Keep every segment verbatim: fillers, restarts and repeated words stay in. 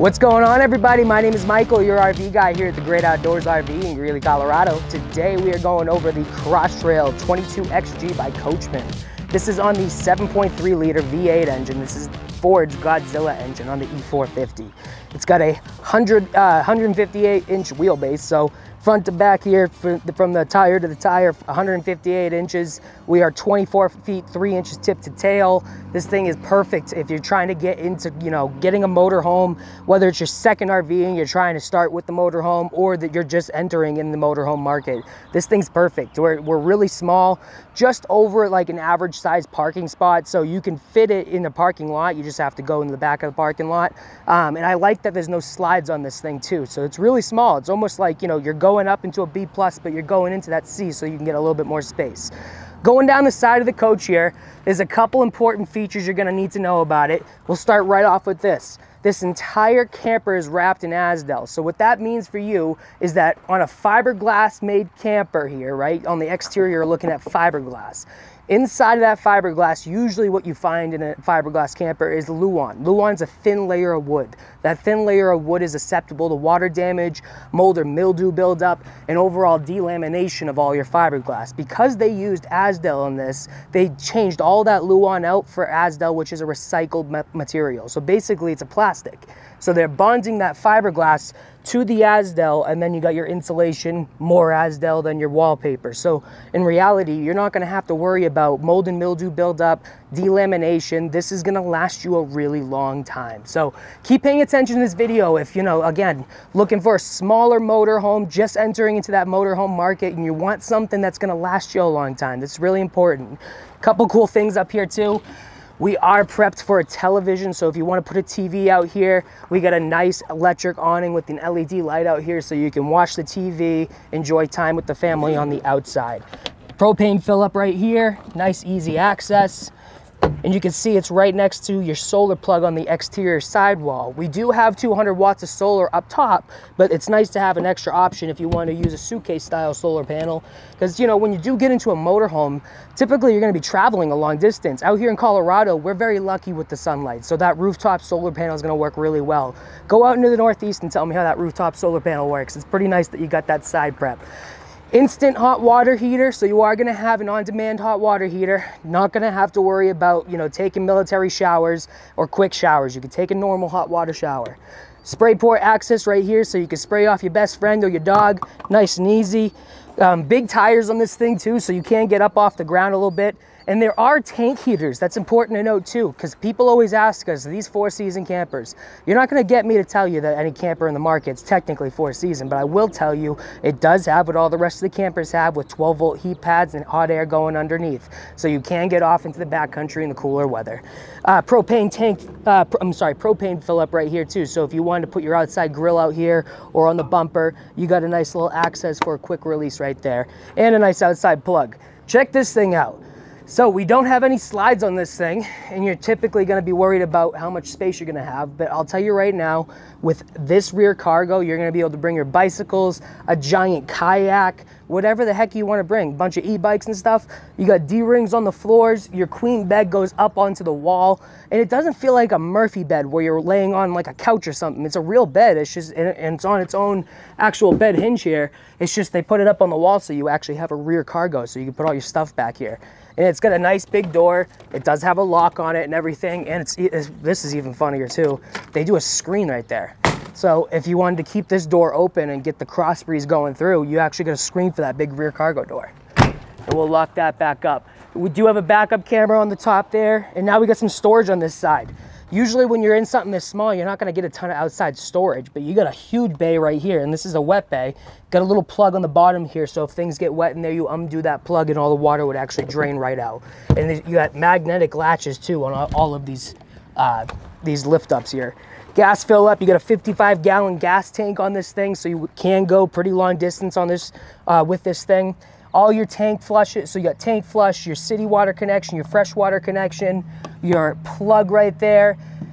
What's going on, everybody? My name is Michael, your R V guy here at the Great Outdoors R V in Greeley, Colorado. Today we are going over the Cross Trail twenty-two X G by Coachman. This is on the seven point three liter V eight engine. This is Ford's Godzilla engine on the E four fifty. It's got a one hundred, uh, one fifty-eight inch wheelbase, so front to back here, from the tire to the tire, one hundred fifty-eight inches. We are twenty-four feet, three inches tip to tail. This thing is perfect if you're trying to get into, you know, getting a motorhome, whether it's your second R V and you're trying to start with the motorhome, or that you're just entering in the motorhome market. This thing's perfect. We're, we're really small, just over like an average size parking spot, so you can fit it in the parking lot. You just have to go in the back of the parking lot. Um, and I like that there's no slides on this thing too. So it's really small. It's almost like, you know, you're going up into a B plus, but you're going into that C, so you can get a little bit more space. Going down the side of the coach here, there's a couple important features you're gonna need to know about it. We'll start right off with this. This entire camper is wrapped in Azdel. So what that means for you is that on a fiberglass made camper here, right, on the exterior you're looking at fiberglass. Inside of that fiberglass, usually what you find in a fiberglass camper is Luan. Luan's a thin layer of wood. That thin layer of wood is susceptible to water damage, mold or mildew buildup, and overall delamination of all your fiberglass. Because they used Azdel on this, they changed all that Luan out for Azdel, which is a recycled material. So basically it's a plastic. So they're bonding that fiberglass to the Azdel, and then you got your insulation, more Azdel than your wallpaper. So in reality, you're not gonna have to worry about mold and mildew buildup, delamination. This is gonna last you a really long time. So keep paying attention to this video if, you know, again, looking for a smaller motorhome, just entering into that motorhome market, and you want something that's gonna last you a long time. That's really important. Couple cool things up here too. We are prepped for a television, so if you want to put a T V out here, we got a nice electric awning with an L E D light out here so you can watch the T V, enjoy time with the family on the outside. Propane fill up right here, nice easy access. And you can see it's right next to your solar plug on the exterior sidewall. We do have two hundred watts of solar up top, but it's nice to have an extra option if you want to use a suitcase style solar panel. Because, you know, when you do get into a motorhome, typically you're going to be traveling a long distance. Out here in Colorado, we're very lucky with the sunlight, so that rooftop solar panel is going to work really well. Go out into the Northeast and tell me how that rooftop solar panel works. It's pretty nice that you got that side prep. Instant hot water heater, so you are going to have an on-demand hot water heater. Not going to have to worry about, you know, taking military showers or quick showers. You can take a normal hot water shower. Spray port access right here, so you can spray off your best friend or your dog, nice and easy. Um, big tires on this thing too, so you can get up off the ground a little bit. And there are tank heaters. That's important to note too, because people always ask us, these four season campers, you're not gonna get me to tell you that any camper in the market is technically four season, but I will tell you it does have what all the rest of the campers have, with twelve volt heat pads and hot air going underneath. So you can get off into the backcountry in the cooler weather. Uh, propane tank, uh, I'm sorry, propane fill up right here too. So if you wanted to put your outside grill out here or on the bumper, you got a nice little access for a quick release right there, and a nice outside plug. Check this thing out. So we don't have any slides on this thing, and you're typically going to be worried about how much space you're going to have, but I'll tell you right now, with this rear cargo, you're going to be able to bring your bicycles, a giant kayak, whatever the heck you want to bring, a bunch of e-bikes and stuff. You got D-rings on the floors, your queen bed goes up onto the wall, and it doesn't feel like a Murphy bed where you're laying on like a couch or something. It's a real bed. It's just, and it's on its own actual bed hinge here. It's just they put it up on the wall so you actually have a rear cargo, so you can put all your stuff back here. And it's got a nice big door. It does have a lock on it and everything. And it's, it's this is even funnier too. They do a screen right there. So if you wanted to keep this door open and get the cross breeze going through, you actually got a screen for that big rear cargo door. And we'll lock that back up. We do have a backup camera on the top there. And now we got some storage on this side. Usually when you're in something this small, you're not gonna get a ton of outside storage, but you got a huge bay right here, and this is a wet bay. Got a little plug on the bottom here, so if things get wet in there, you undo that plug and all the water would actually drain right out. And you got magnetic latches too on all of these, uh, these lift ups here. Gas fill up, you got a fifty-five gallon gas tank on this thing, so you can go pretty long distance on this, uh, with this thing. All your tank flushes, so you got tank flush, your city water connection, your fresh water connection, your plug right there.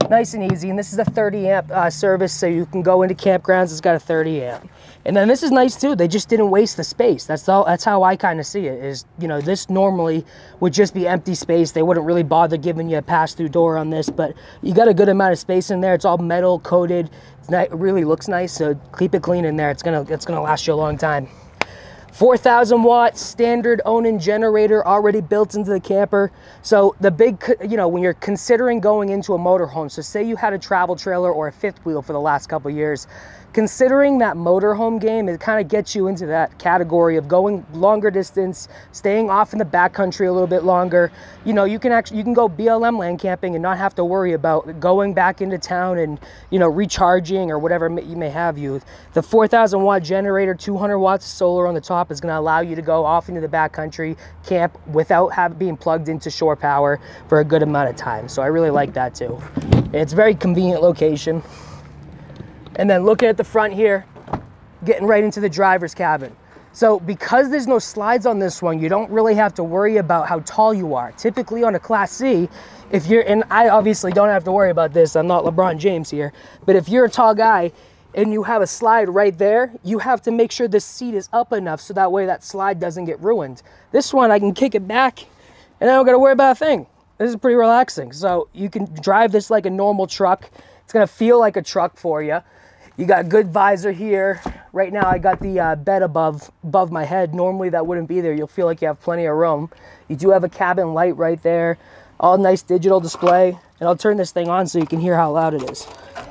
Nice and easy. And this is a thirty amp uh, service, so you can go into campgrounds. It's got a thirty amp. And then this is nice too. They just didn't waste the space. That's all. That's how I kind of see it. Is, you know, this normally would just be empty space. They wouldn't really bother giving you a pass-through door on this, but you got a good amount of space in there. It's all metal coated. It's not, it really looks nice. So keep it clean in there. It's gonna it's gonna last you a long time. four thousand watt standard Onan generator already built into the camper. So the big, you know, when you're considering going into a motorhome, so say you had a travel trailer or a fifth wheel for the last couple of years, considering that motorhome game, it kind of gets you into that category of going longer distance, staying off in the backcountry a little bit longer. You know, you can actually, you can go B L M land camping and not have to worry about going back into town and, you know, recharging or whatever you may have you. The four thousand watt generator, two hundred watts of solar on the top, is going to allow you to go off into the backcountry, camp without have, being plugged into shore power for a good amount of time. So I really like that too. And it's a very convenient location. And then looking at the front here, getting right into the driver's cabin. So because there's no slides on this one, you don't really have to worry about how tall you are. Typically on a Class C, if you're, and I obviously don't have to worry about this, I'm not LeBron James here, but if you're a tall guy and you have a slide right there, you have to make sure the seat is up enough so that way that slide doesn't get ruined. This one, I can kick it back and I don't gotta worry about a thing. This is pretty relaxing. So you can drive this like a normal truck. It's gonna feel like a truck for you. You got good visor here. Right now I got the uh, bed above above my head. Normally that wouldn't be there. You'll feel like you have plenty of room. You do have a cabin light right there. All nice digital display. And I'll turn this thing on so you can hear how loud it is.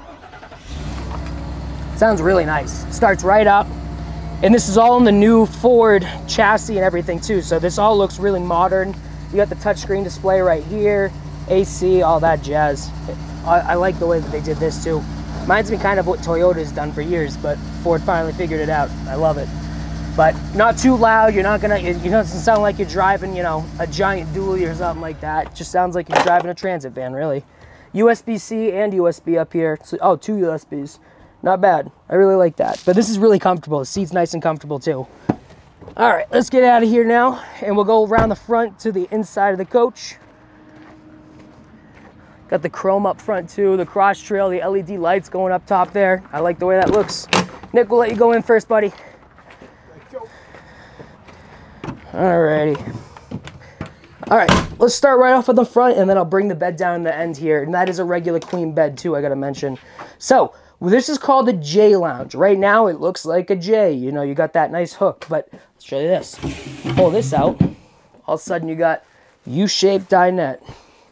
Sounds really nice. Starts right up. And this is all in the new Ford chassis and everything too. So this all looks really modern. You got the touchscreen display right here. A C, all that jazz. I, I like the way that they did this too. Reminds me kind of what Toyota's done for years, but Ford finally figured it out. I love it. But not too loud. You're not gonna, it, you know, it doesn't sound like you're driving, you know, a giant dually or something like that. It just sounds like you're driving a transit van, really. U S B C and U S B up here. So, oh, two U S Bs. Not bad. I really like that. But this is really comfortable. The seat's nice and comfortable too. All right, let's get out of here now, and we'll go around the front to the inside of the coach. Got the chrome up front too, the Cross Trail, the L E D lights going up top there. I like the way that looks. Nick, we'll let you go in first, buddy. Alrighty. All right, let's start right off at the front, and then I'll bring the bed down in the end here. And that is a regular queen bed too, I gotta mention. So, well, this is called a J lounge. Right now, it looks like a J. You know, you got that nice hook, but let's show you this. Pull this out. All of a sudden, you got U-shaped dinette.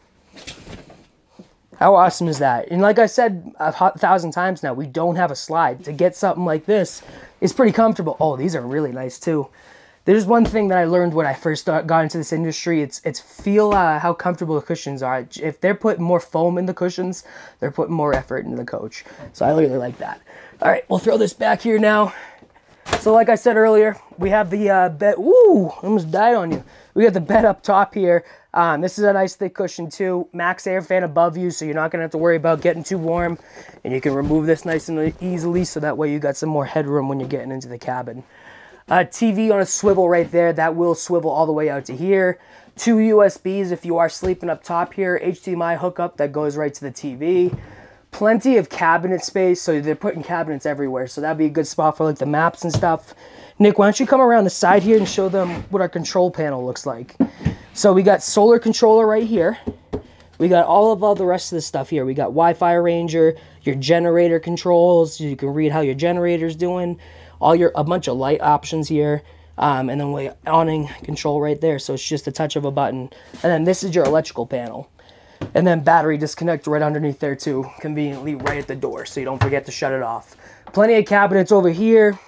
How awesome is that? And like I said a thousand times now, we don't have a slide. To get something like this is pretty comfortable. Oh, these are really nice too. There's one thing that I learned when I first start, got into this industry. It's it's feel uh, how comfortable the cushions are. If they're putting more foam in the cushions, they're putting more effort into the coach. So I really like that. All right, we'll throw this back here now. So like I said earlier, we have the uh, bed. Ooh, almost died on you. We got the bed up top here. Um, this is a nice thick cushion too. Max air fan above you, so you're not gonna have to worry about getting too warm. And you can remove this nice and easily, so that way you got some more headroom when you're getting into the cabin. Uh, T V on a swivel right there. That will swivel all the way out to here. Two U S Bs if you are sleeping up top here. H D M I hookup that goes right to the T V. Plenty of cabinet space, so they're putting cabinets everywhere. So that'd be a good spot for like the maps and stuff. Nick, why don't you come around the side here and show them what our control panel looks like. So we got solar controller right here. We got all of all the rest of the stuff here. We got Wi-Fi arranger, your generator controls. You can read how your generator's doing. All your, a bunch of light options here. Um, and then we awning control right there. So it's just a touch of a button. And then this is your electrical panel. And then battery disconnect right underneath there too. Conveniently right at the door, so you don't forget to shut it off. Plenty of cabinets over here.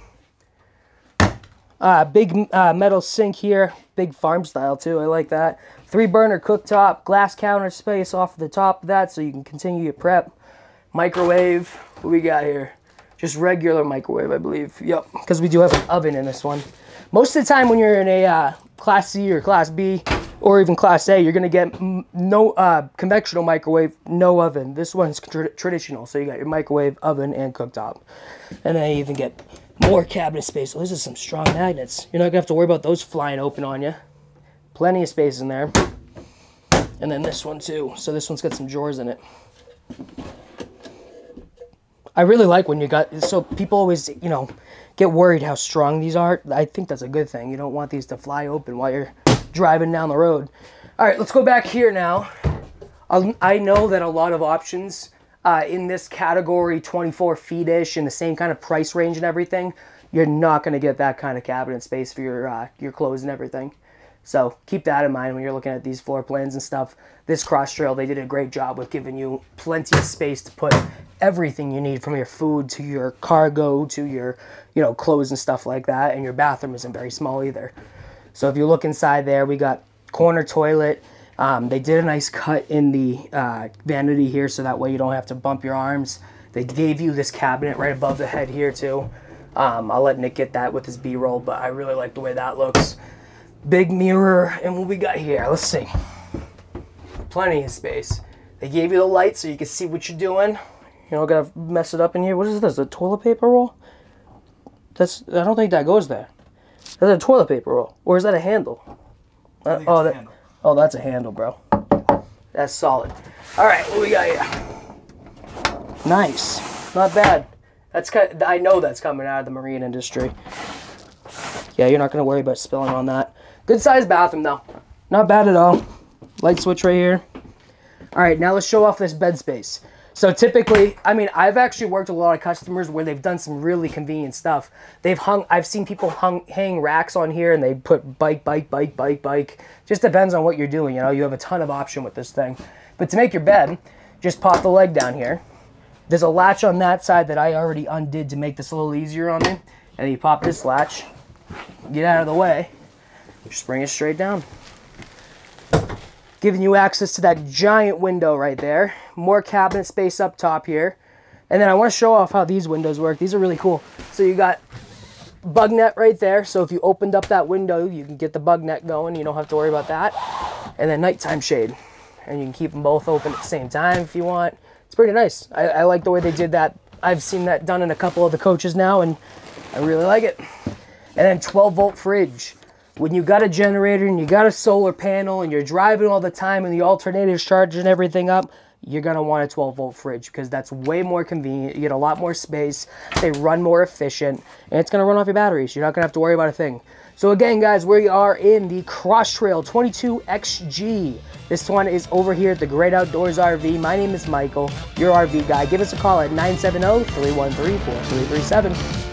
Uh, big uh, metal sink here. Big farm style too, I like that. Three burner cooktop, glass counter space off the top of that so you can continue your prep. Microwave, what we got here? Just regular microwave, I believe. Yep, because we do have an oven in this one. Most of the time when you're in a uh, Class C or Class B or even Class A, you're gonna get no uh, conventional microwave, no oven. This one's tra traditional, so you got your microwave, oven, and cooktop. And then you even get more cabinet space. Oh, this is some strong magnets. You're not gonna have to worry about those flying open on you. Plenty of space in there. And then this one too. So this one's got some drawers in it. I really like when you got, so people always, you know, get worried how strong these are. I think that's a good thing. You don't want these to fly open while you're driving down the road. All right, let's go back here now. I know that a lot of options uh, in this category, twenty-four feet-ish, in the same kind of price range and everything, you're not going to get that kind of cabinet space for your, uh, your clothes and everything. So keep that in mind when you're looking at these floor plans and stuff. This Cross Trail, they did a great job with giving you plenty of space to put everything you need, from your food to your cargo to your, you know, clothes and stuff like that. And your bathroom isn't very small either. So if you look inside there, we got corner toilet. Um, they did a nice cut in the uh, vanity here, so that way you don't have to bump your arms. They gave you this cabinet right above the head here too. Um, I'll let Nick get that with his B-roll, but I really like the way that looks. Big mirror, and what we got here, let's see. Plenty of space. They gave you the light so you can see what you're doing. You know, gotta mess it up in here. What is this, a toilet paper roll? That's, I don't think that goes there. That's a toilet paper roll, or is that a handle? Uh, oh, that, handle. Oh, that's a handle, bro. That's solid. All right, what we got here? Nice, not bad. That's kind of, I know that's coming out of the marine industry. Yeah, you're not gonna worry about spilling on that. Good sized bathroom though. Not bad at all. Light switch right here. All right, now let's show off this bed space. So typically, I mean, I've actually worked with a lot of customers where they've done some really convenient stuff. They've hung, I've seen people hung, hang racks on here and they put bike, bike, bike, bike, bike. Just depends on what you're doing, you know, you have a ton of option with this thing. But to make your bed, just pop the leg down here. There's a latch on that side that I already undid to make this a little easier on me. And then you pop this latch, get out of the way, just bring it straight down. Giving you access to that giant window right there. More cabinet space up top here. And then I want to show off how these windows work. These are really cool. So you got bug net right there. So if you opened up that window, you can get the bug net going. You don't have to worry about that. And then nighttime shade. And you can keep them both open at the same time if you want. It's pretty nice. I, I like the way they did that. I've seen that done in a couple of the coaches now, and I really like it. And then twelve volt fridge. When you got a generator and you got a solar panel and you're driving all the time and the alternator's charging everything up, you're going to want a twelve volt fridge because that's way more convenient. You get a lot more space. They run more efficient, and it's going to run off your batteries. You're not going to have to worry about a thing. So again, guys, we are in the Cross Trail twenty-two X G. This one is over here at the Great Outdoors R V. My name is Michael, your R V guy. Give us a call at nine seven zero, three one three, four three three seven.